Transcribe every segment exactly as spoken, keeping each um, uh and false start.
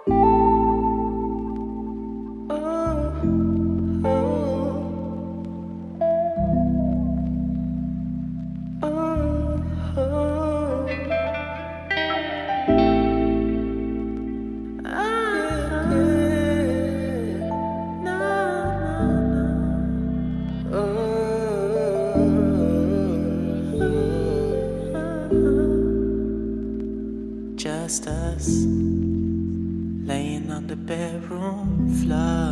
Just us laying on the bedroom floor,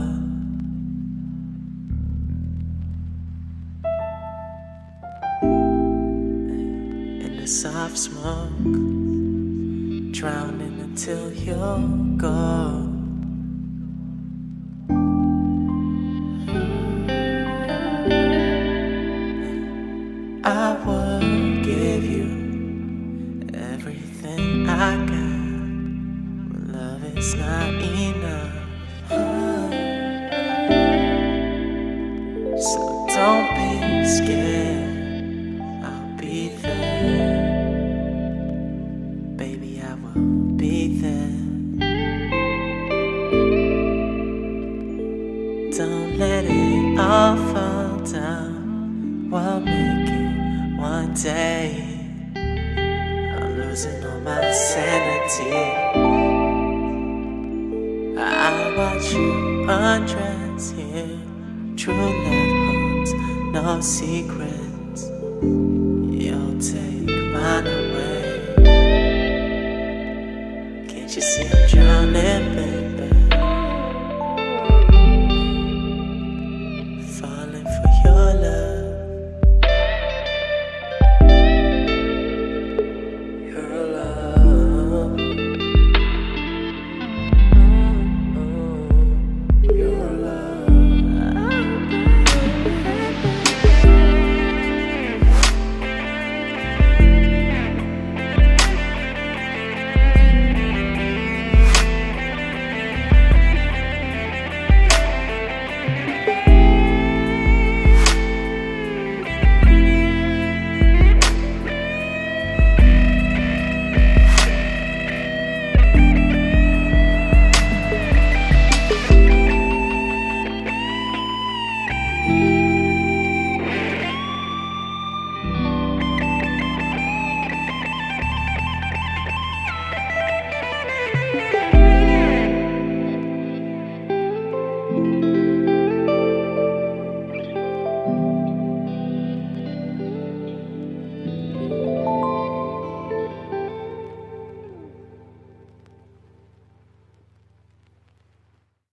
in the soft smoke, drowning until you're gone. I would give you everything I got, but love is not enough. So don't be scared, I'll be there. Baby, I will be there. Don't let it all fall down, we'll make it one day. I'm losing all my sanity. I watch you undress here. True love holds no secrets. You'll take mine away. Can't you see I'm drowning, baby?